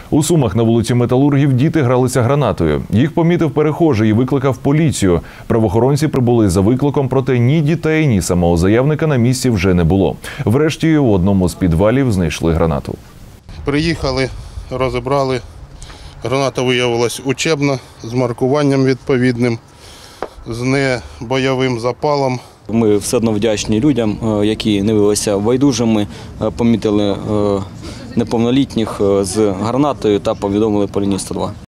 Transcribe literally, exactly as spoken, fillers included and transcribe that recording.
У Сумах на вулиці Металургів діти гралися гранатою. Їх помітив перехожий і викликав поліцію. Правоохоронці прибули за викликом, проте ні дітей, ні самого заявника на місці вже не було. Врешті у одному з підвалів знайшли гранату. Приїхали, розібрали. Граната виявилась учебна, з маркуванням відповідним, з небойовим запалом. Ми все одно вдячні людям, які не виявилися байдужими, помітили неповнолітніх з гранатою та повідомили по лінії сто два.